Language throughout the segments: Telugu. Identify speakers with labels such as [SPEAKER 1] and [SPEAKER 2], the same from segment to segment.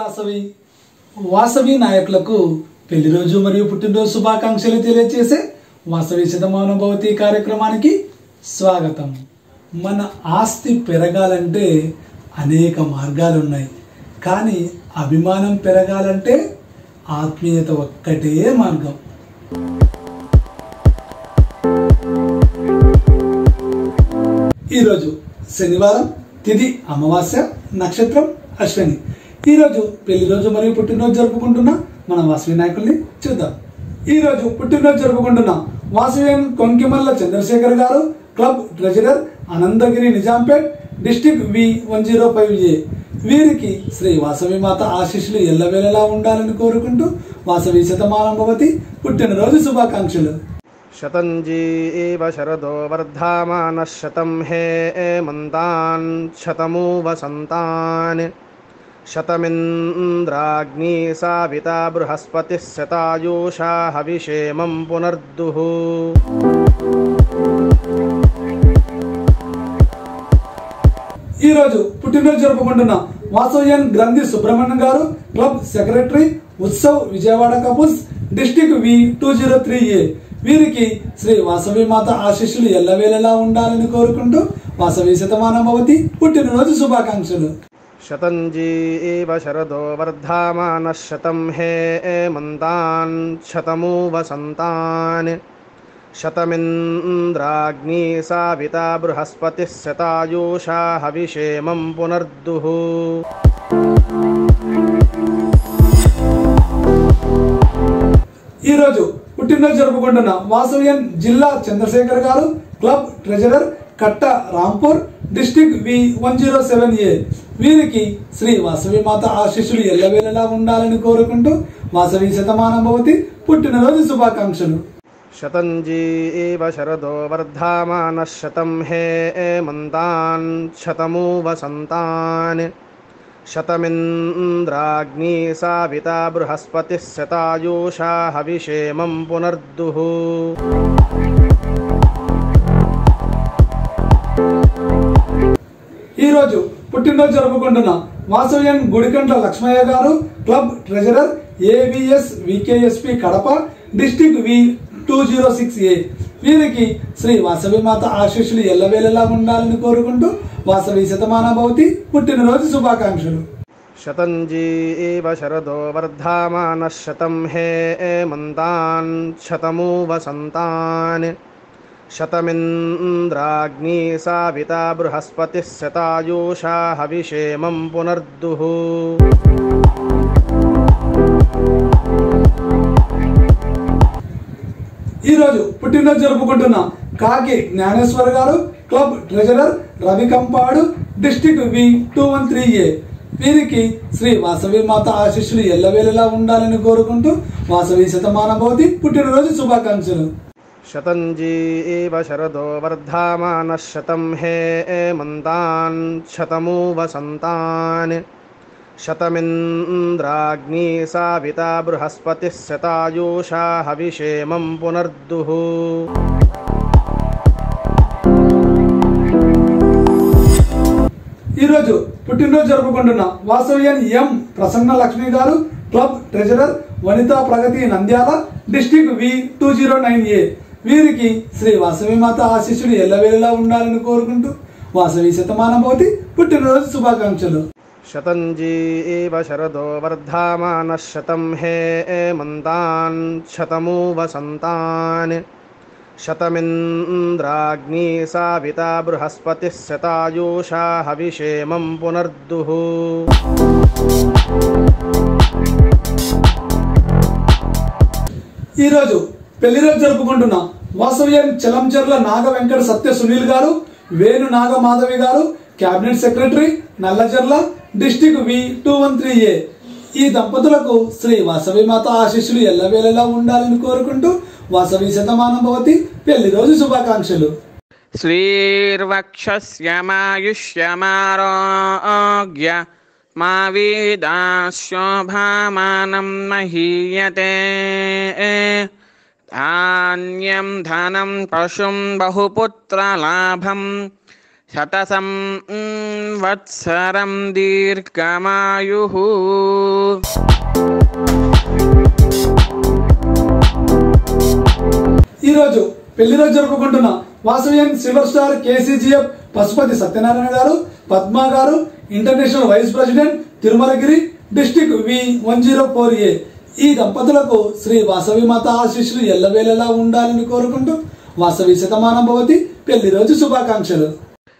[SPEAKER 1] వాసవి వాసవి నాయకులకు పెళ్లి రోజు మరియు పుట్టినరోజు శుభాకాంక్షలు తెలియజేసే వాసవి శతమానం భవతి కార్యక్రమానికి స్వాగతం. మన ఆస్తి పెరగాలంటే అనేక మార్గాలు ఉన్నాయి, కానీ అభిమానం పెరగాలంటే ఆత్మీయత ఒక్కటే మార్గం. ఈరోజు శనివారం, తిథి అమావాస్య, నక్షత్రం అశ్విని. ఈరోజు పెళ్లి రోజు మరియు పుట్టినరోజు జరుపుకుంటున్న మన వాసవి నాయకుల్ని చూద్దాం. ఈరోజు పుట్టినరోజు జరుపుకుంటున్న Vasavian Konkimalla Chandrasekhar garu, club treasurer, Anantagiri, Nizampet, district V105A. వీరికి శ్రీ వాసవి మాత ఆశీస్సులు ఎల్లవేళలా ఉండాలని కోరుకుంటూ వాసవి శతమానం భవతి పుట్టినరోజు శుభాకాంక్షలు.
[SPEAKER 2] శతంజీవ శరదో వర్ధమానః శతం హేమంతాన్ శతమూ వసంతాన్ శతమింద్రాగ్నీ సావితా బృహస్పతిః శతాయూషా హవిషేమం పునర్దుః.
[SPEAKER 1] ఈరోజు పుట్టినరోజు జరుపుకుంటున్న Vasavian Granthi Subrahmanyam garu, club secretary, Utsav, Vijayawada couples, district V203A. వీరికి శ్రీ వాసవి మాత ఆశీస్సులు ఎల్లవేళలా ఉండాలని కోరుకుంటూ వాసవి శతమానం భవతి పుట్టినరోజు శుభాకాంక్షలు.
[SPEAKER 2] శతంజీవ శరదో వర్ధమానః శతం హేమంతాన్ శతమూ వసంతాన్ శతమింద్రాగ్నీ సావితా బృహస్పతిః శతాయూషా హవిషేమం పునర్దుః.
[SPEAKER 1] ఈరోజు పుట్టినరోజు జరుపుకుంటున్న వాసవియన్ జిల్లా చంద్రశేఖర్ గారు, క్లబ్ ట్రెజరర్, కట్ట రాంపూర్, డిస్టిక్ V107A. వీరికి శ్రీ వాసవి మాత ఆశీస్సులు ఎల్లవేళలా ఉండాలని కోరుకుంటూ వాసవి శతమానం భవతి పుట్టినరోజు శుభాకాంక్షలు.
[SPEAKER 2] శతంజీవ శరదో వర్ధమానః శతం హేమంతాన్ శతమూ వసంతాన్ శతమింద్రాగ్నీ సావితా బృహస్పతిః శతాయూషా హవిషేమం పునర్దుః.
[SPEAKER 1] ఈరోజు పుట్టినరోజు జరుపుకుంటున్న Vasavian Gudikantla Lakshmaiah garu, club treasurer, AVS VKSP Kadapa, district V206A. వీరికి శ్రీ వాసవి మాత ఆశీస్సులు ఎల్లవేళలా ఉండాలని కోరుకుంటూ వాసవి శతమానం భవతి పుట్టినరోజు శుభాకాంక్షలు.
[SPEAKER 2] శతంజీవ శరదో వర్ధమానః శతం హేమంతాన్ శతమూ వసంతాన్ శతమింద్రాగ్నీ సావితా బృహస్పతిః శతాయూషా హవిషేమం పునర్దుః.
[SPEAKER 1] ఈరోజు పుట్టినరోజు జరుపుకుంటున్న కాకి జ్ఞానేశ్వర్ గారు, club treasurer, Ravikampadu, district V213A. వీరికి శ్రీ వాసవి మాత ఆశీస్సులు ఎల్లవేళలా ఉండాలని కోరుకుంటూ వాసవి శతమానం భవతి పుట్టినరోజు శుభాకాంక్షలు.
[SPEAKER 2] శతంజీవ శరదో వర్ధమానః శతం హేమంతాన్ శతమూ వసంతాన్ శతమింద్రాగ్నీ సావితా బృహస్పతిః శతాయూషా హవిషేమం పునర్దుః.
[SPEAKER 1] ఈరోజు పుట్టినరోజు జరుపుకుంటున్న Vasavian M Prasanna Lakshmi garu, club treasurer, Vanitha Pragathi, Nandyal, district V209A. వీరికి శ్రీ వాసవి మాత ఆశీస్సులు ఎల్లవేళలా ఉండాలని కోరుకుంటూ వాసవి శతమానం భవతి పుట్టినరోజు శుభాకాంక్షలు.
[SPEAKER 2] శతంజీవ శరదో వర్ధమానః శతం హేమంతాన్ శతమూ వసంతాన్ శతమింద్రాగ్నీ సావితా బృహస్పతిః శతాయూషా హవిషేమం పునర్దుః.
[SPEAKER 1] ఈరోజు పెళ్లి రోజు జరుపుకుంటున్న వాసవియన్ చలంచర్ల నాగ వెంకట సత్య సునీల్ గారు, వేణు నాగ మాధవి గారు, cabinet secretary, Nallajerla, district V213A. ఈ దంపతులకు శ్రీ వాసవి మాత ఆశీస్సులు ఎల్లవేళలా ఉండాలని కోరుకుంటూ వాసవి శతమానం భవతి పెళ్లి రోజు శుభాకాంక్షలు.
[SPEAKER 3] శ్రీర్వక్షస్యమాయుష్యమారోగ్య మా వీదాశోభామానం మహీయతే ధాన్యం ధనం పశుం బహుపుత్రలాభం శతసం వత్సరం దీర్ఘమాయుః.
[SPEAKER 1] ఈరోజు పెళ్లి రోజు జరుపుకుంటున్న Vasavian silver star KCGF Pasupathi Satyanarayana garu, Padma garu, international vice president, Tirumalagiri, district V104A. ఈ దంపతులకు శ్రీ వాసవి మాత ఆశీస్సులు ఎల్లవేళలా ఉండాలని కోరుకుంటూ వాసవి శతమానం భవతి పెళ్లి రోజు శుభాకాంక్షలు.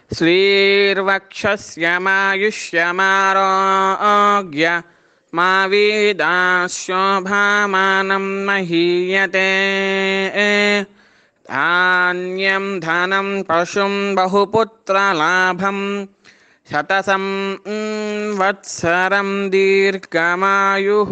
[SPEAKER 3] శ్రీర్వక్షస్యమాయుష్యమారోగ్య మా వీదాశోభామానం మహీయతే. ధాన్యం ధనం పశుం బహుపుత్రలాభం శతసం వత్సరం దీర్ఘమాయుః.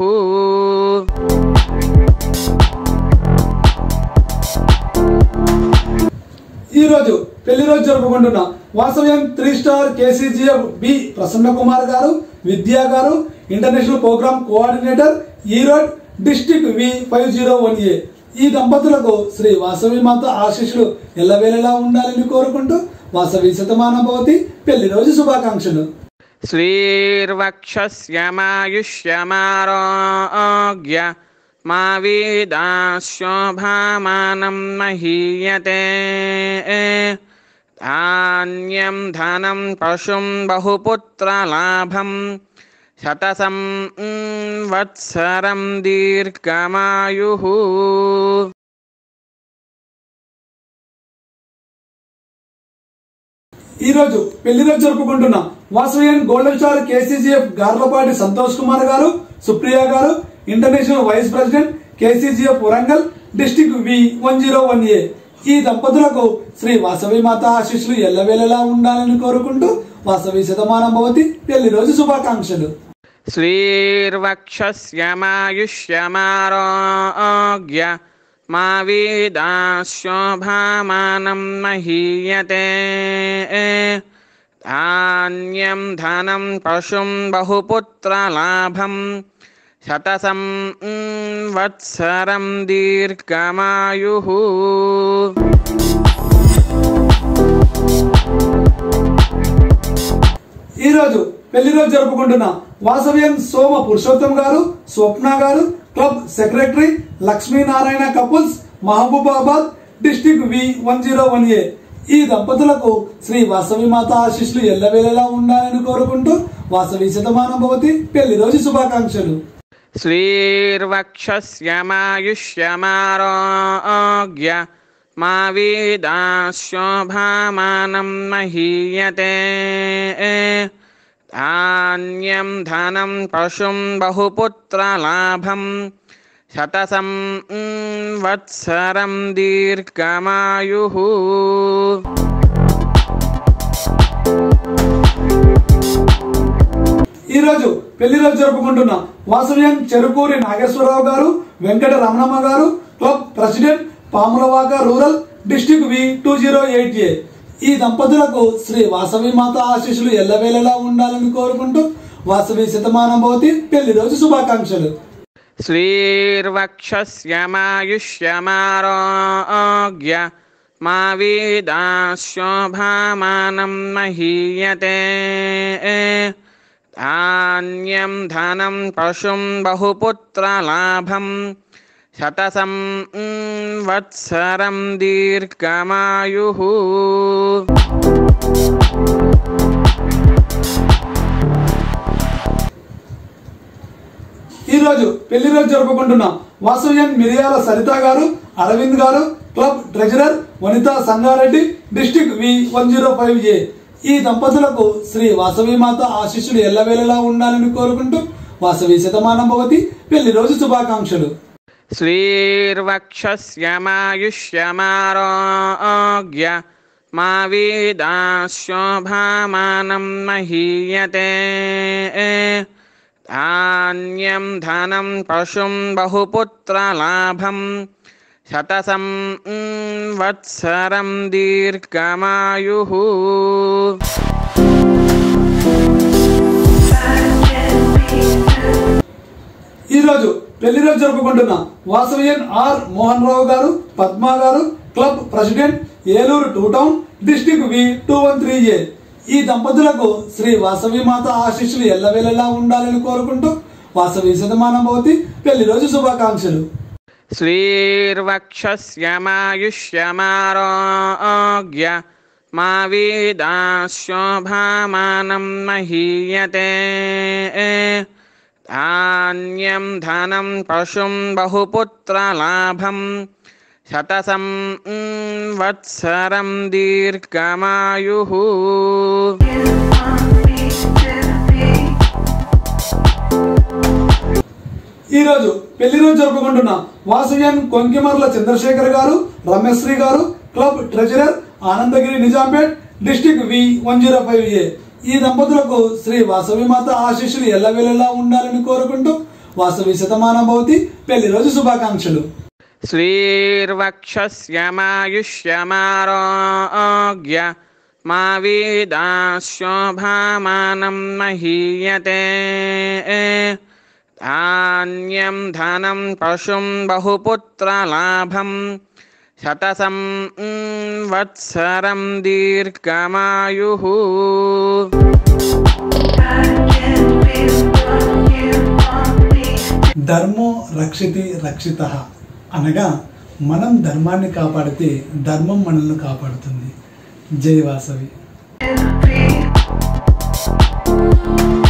[SPEAKER 1] ఈరోజు పెళ్లి రోజు జరుపుకుంటున్న వాసవ్యం 3 star KCGF B Prasanna Kumar garu, Vidya garu, international programme coordinator, Erode, district V501A. ఈ దంపతులకు శ్రీ వాసవి మాత ఆశీస్సులు ఎల్లవేళలా ఉండాలని కోరుకుంటూ వాసవి శతమానం భవతి పెళ్లి రోజు శుభాకాంక్షలు.
[SPEAKER 3] శ్రీర్వక్షస్యమాయుష్యమారోగ్య మా వీదాశోభామానం మహీయతే. ధాన్యం ధనం పశుం బహుపుత్రలాభం శతసం వత్సరం దీర్ఘమాయుః.
[SPEAKER 1] ఈరోజు పెళ్లి రోజు జరుపుకుంటున్న Vasavian golden star KCGF Garlapati Santosh Kumar garu, Supriya garu, international vice president, KCGF Warangal, district V101A. ఈ దంపతులకు శ్రీ వాసవి మాత ఆశీస్సులు ఎల్లవేళలా ఉండాలని కోరుకుంటూ వాసవి శతమానం భవతి పెళ్లి రోజు శుభాకాంక్షలు.
[SPEAKER 3] శ్రీర్వక్షస్యమాయుష్యమారోగ్య మా వీదాశోభామానం మహీయతే. ధాన్యం ధనం పశుం బహుపుత్రలాభం శతసం వత్సరం దీర్ఘమాయుః.
[SPEAKER 1] ఈరోజు పెళ్లి రోజు జరుపుకుంటున్న వాసవ్యం సోమ Purushottam garu, Swapna garu, club secretary, Lakshminarayana couples, Mahabubabad, district V101A. ఈ దంపతులకు శ్రీ వాసవి మాత ఆశీస్సులు ఎల్లవేళలా ఉండాలని కోరుకుంటూ వాసవి శతమానం భవతి పెళ్లి రోజు శుభాకాంక్షలు.
[SPEAKER 3] శ్రీర్వక్షస్యమాయుష్యమారోగ్య మా వీదాశోభామానం మహీయతే. ధాన్యం ధనం పశుం బహుపుత్రలాభం శతసం వత్సరం దీర్ఘమాయుః.
[SPEAKER 1] ఈరోజు పెళ్లి రోజు జరుపుకుంటున్న వాసవ్యం చెరుకూరి నాగేశ్వరరావు గారు, Venkata Ramanamma garu, club president, Pamulavaka rural, district V208A. ఈ దంపతులకు శ్రీ వాసవి మాత ఆశీస్సులు ఎల్లవేళలా ఉండాలని కోరుకుంటూ వాసవి శతమానం భవతి పెళ్లి రోజు శుభాకాంక్షలు.
[SPEAKER 3] శ్రీర్వక్షస్యమాయుష్యమారోగ్య మా వీదాశోభామానం మహీయతే. ధాన్యం ధనం పశుం బహుపుత్రలాభం శతసం వత్సరం దీర్ఘమాయుః.
[SPEAKER 1] ఈరోజు పెళ్లి రోజు జరుపుకుంటున్న వాసవ్యం మిరియాల Saritha garu, Aravind garu, club treasurer, Vanitha Sangareddy, district V105A. ఈ దంపతులకు శ్రీ వాసవి మాత ఆశీస్సులు ఎల్లవేళలా ఉండాలని కోరుకుంటూ వాసవి శతమానం భవతి పెళ్లి రోజు శుభాకాంక్షలు.
[SPEAKER 3] శ్రీర్వక్షస్యమాయుష్యమారోగ్య మా వీదాశోభామానం మహీయతే. ధాన్యం ధనం పశుం బహుపుత్రలాభం శతసం వత్సరం దీర్ఘమాయుః.
[SPEAKER 1] ఈరోజు పెళ్లి రోజు జరుపుకుంటున్న వాసవ్యన్ are Mohan Rao garu, Padma garu, club president, Eluru 2 town, district V 213A. ఈ దంపతులకు శ్రీ వాసవి మాత ఆశీస్సులు ఎల్లవేళలా ఉండాలని కోరుకుంటూ వాసవి శతమానం భవతి పెళ్లి రోజు శుభాకాంక్షలు.
[SPEAKER 3] శ్రీర్వక్షస్యమాయుష్యమారోగ్య మా వీదాశోభామానం మహీయతే. ధాన్యం ధనం పశుం బహుపుత్రలాభం శతసం వత్సరం దీర్ఘమాయుః.
[SPEAKER 1] ఈరోజు పెళ్లి రోజు జరుపుకుంటున్న వాసవ్యన్ కొంకిమర్ల Chandrasekhar garu, Rameshri garu, club treasurer, Anandagiri, Nizampet, district V 105A. ఈ దంపతులకు శ్రీ వాసవి మాత ఆశీస్సులు ఎల్లవేళలా ఉండాలని కోరుకుంటూ వాసవి శతమానం భవతి పెళ్లి రోజు శుభాకాంక్షలు.
[SPEAKER 3] శ్రీర్వక్షస్యమాయుష్యమారోగ్య మా వీదాశోభామానం మహీయతే. ధాన్యం ధనం పశుం బహుపుత్రలాభం శతసం వత్సరం దీర్ఘమాయుః.
[SPEAKER 1] ధర్మో రక్షితి రక్షితః అనగా మనం ధర్మాన్ని కాపాడితే ధర్మం మనల్ని కాపాడుతుంది. జై వాసవి.